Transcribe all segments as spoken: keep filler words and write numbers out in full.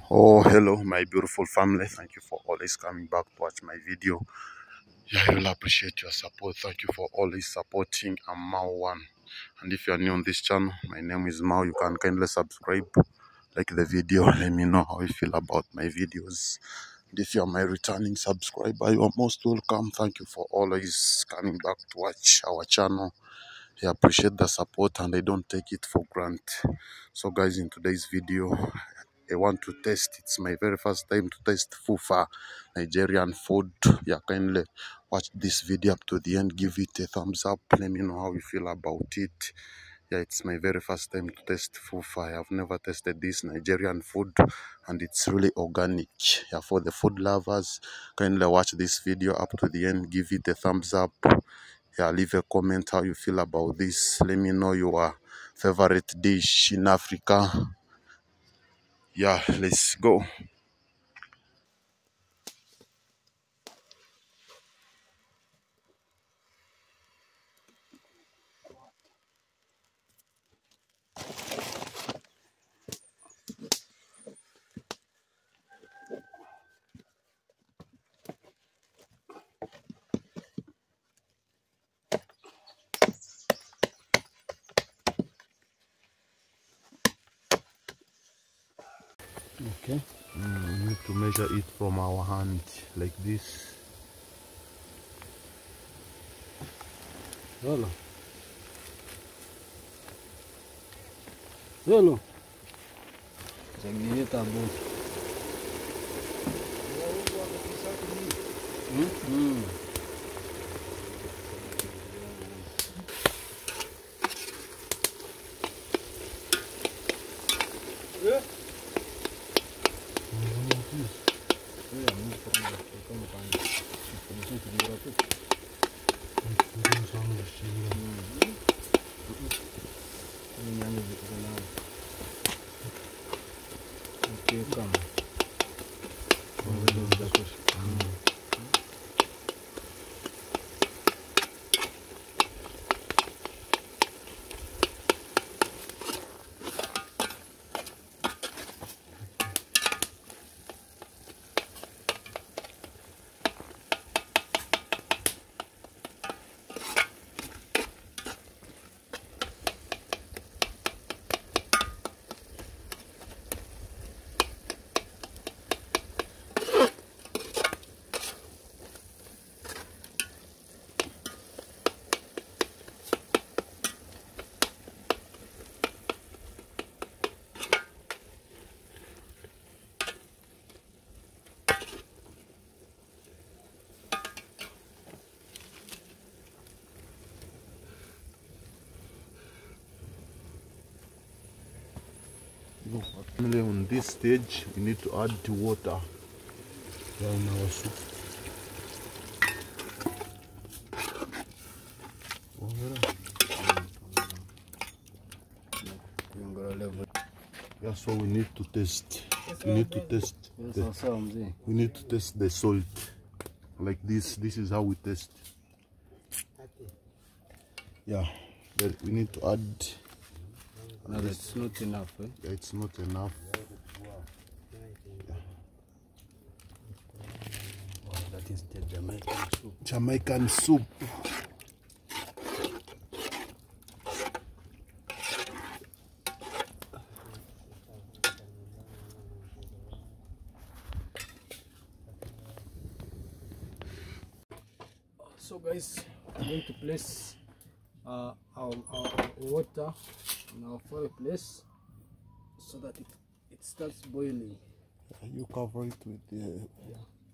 Oh, hello, my beautiful family. Thank you for always coming back to watch my video. Yeah, I really appreciate your support. Thank you for always supporting. I'm Mao One. And if you are new on this channel, my name is Mao. You can kindly subscribe, like the video. Let me know how you feel about my videos. And if you are my returning subscriber, you are most welcome. Thank you for always coming back to watch our channel. I appreciate the support and I don't take it for granted. So guys, in today's video, I want to taste. It's my very first time to taste Fufu, Nigerian food. Yeah, kindly watch this video up to the end. Give it a thumbs up. Let me know how you feel about it. Yeah, it's my very first time to taste Fufu. I have never tasted this Nigerian food, and it's really organic. Yeah, for the food lovers, kindly watch this video up to the end. Give it a thumbs up. Yeah, leave a comment how you feel about this. Let me know your favorite dish in Africa. Yeah, let's go. Okay. Mm, we need to measure it from our hand like this. Yolo. Yolo. Zangine tabu. Hmm? Hmm. Yeah. Finally, on this stage, we need to add the water. Yeah, in our soup. Yeah, so we need to test. We need to test. The, we need to test the salt. Like this. This is how we test. Yeah, but we need to add. No, that's not enough. Eh? Yeah, it's not enough. Yeah. Oh, that is the Jamaican soup. Jamaican soup. So guys, I'm going to place uh, our, our water in our fireplace so that it, it starts boiling. You cover it with the... Yeah.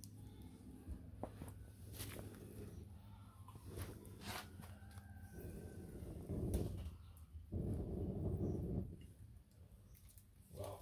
Wow.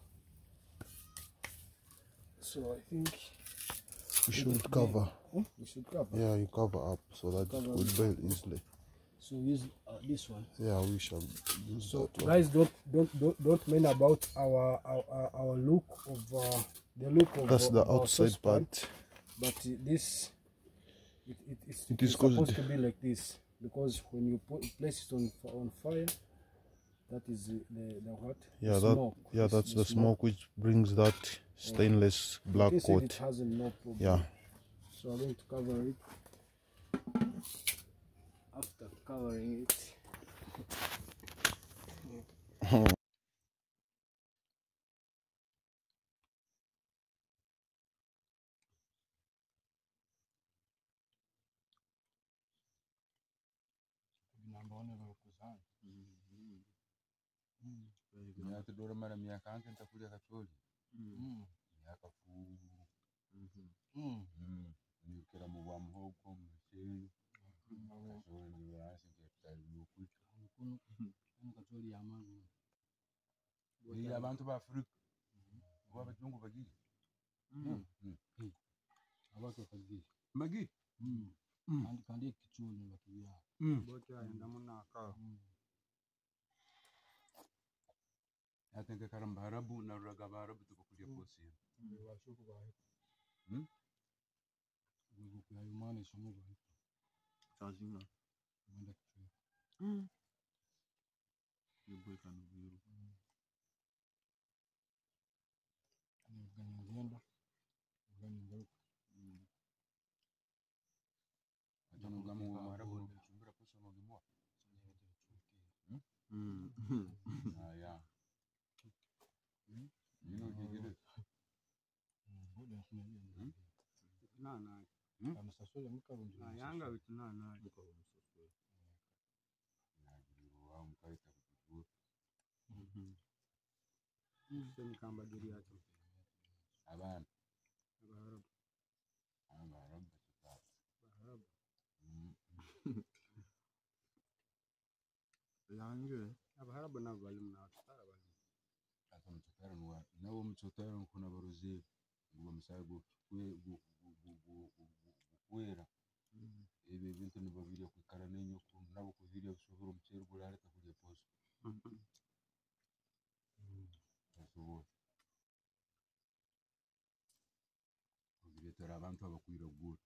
So I think we should cover. Hmm? We should cover. Yeah, you cover up so that cover it will boil easily. So use uh, this one. Yeah, we shall use so that guys, one. don't don't don't don't mind about our our, our look of uh, the look of That's uh, the our outside saucepan, part. but uh, this it, it, it's, It it is is supposed good. to be like this, because when you put place it on on fire, That is the, the, the what? Yeah, the that smoke. yeah, This- that's the smoke which brings that stainless black This side coat. it has no problem. Yeah. So I'm going to cover it. After covering it, Nyatudora mara miaka anke nitakulia kacholi. Miaka fu. Nikira mu wa muhogo mshiri. Kacholi ni wasi kacholi nukucha. kacholi ya mama. Ni abantu ba Afrika. Baba tungu bagiri. Abantu bagiri. Magi. Kandi kandi kicholi bakibya. Bote aenda munaka. Atenga karamba harabu na raga harabu tukukulia posi. Washuku ba. Hmm? Nguvu ya imani somo ba. Chazina. Mwenda kicholi. Mm. Yebo kanu biru. Ni gani ngenda. Gani ngaruka. Atano gamu harabu chumbira posi magimwa. Mm. Ah ya. Nino kigire. Nana. Kama sasole mukarunji. Na yanga witu nana. Mukarunji sasole. Nagiri wa mukaita kutuwa. Mhm. Sema kamba giri yacho. Abana. Abaharabu. Abaharabu tutatu. Abaharabu. Yange. Abaharabu nabo bali mna tutara bali. Ata mchotara nwa nabo mchotara nkuna baroze ngo musago kwe kwera ebe bintu nibo biri kwikara nenyo ku nabo kuvirya gushobora umuceri gurare takurya poso asubo kubiretera abantu abakwira gura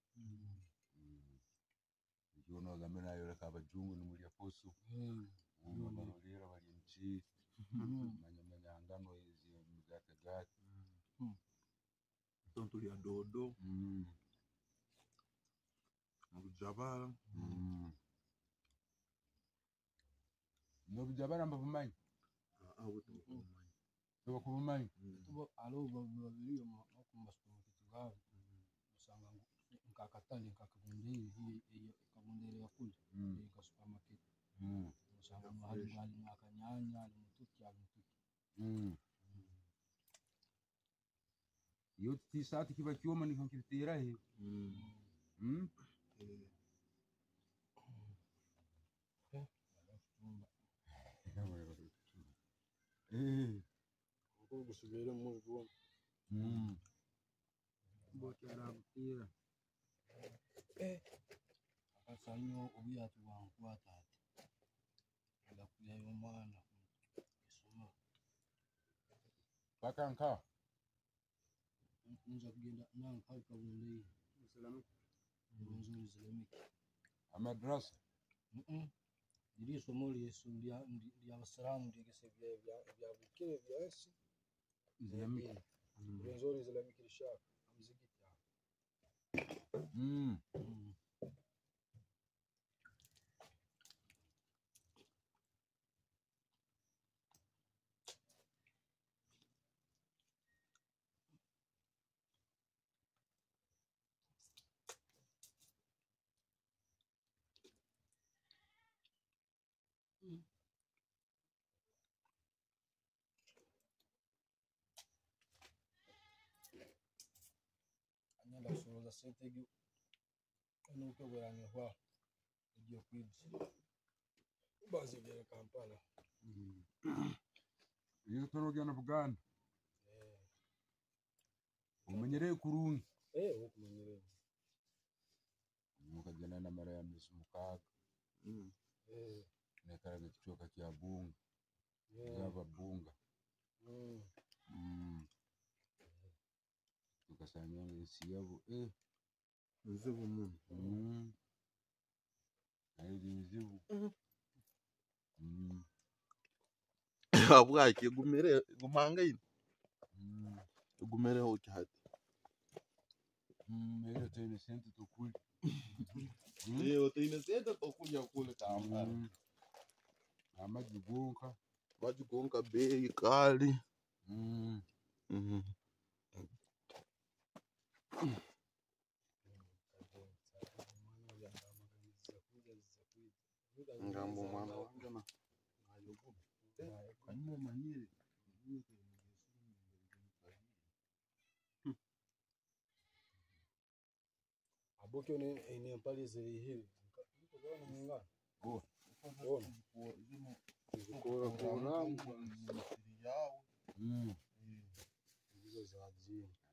iyo no gamena yo kabajungu ni muri poso ngo barorera bari mchi manya manya ngano hizi mgate gate Tonto ya dodo. mm Mujabala. mm no bijabala mbavumanyi Ah, wote mkumanyi. tuba kubumanyi Tubo alo babiri yo makuma supermarket gawe. Usanga nkakatali nkakabundiri hii kabundiri yakuli mm ka supermarket. mm Usanga mahali bali mwakanyanya ali mutuki ali mutuki. mm yo tisati kiba cyoma ni kankitira he Mm. mm Eh. eh Uko gusubira mu rugo. mm Bote arabutira. Eh. Akasanyo ubiyatu wankwata ati. Ala kuya yo mwana. Isoma. bakanka Nza kugenda nanka kabundiri. Islamic. Nzuri Islamic. amadrasa Mhm. Diri somo lyesu lya lya Waislamu ndigese vya vya vya bukire vyasi. Islamic Nzuri Islamic lishaka mzigiti. mm Anyala kusoza sentegi nuko bwanye kwa igiye kwibye. Bazi bya Kampala. iyo torogana Buganda Eh. umenyereye kurungi Eh, uko mwenyere. mukagenda na mara ya misukaga Mm. Eh. nekaraga kichoka kya bunga Yeah. yaba bunga Mm. mm tukasanya ngisi yabo eh Nzevu mun. mm ayi zibu mm abwaki gumere gumanga ino gumere hoki hati Mero tena sente tokuli. leo tena sente tokunya kule kamba Amaji gonka maji gonka bei kali mm mhm ngambo mwana wangu na kanimo manyire Aboke ne ene pale zile hivi. Niko bwana mwingine. oh Ona. kora kora yao mm Hizo za ajili.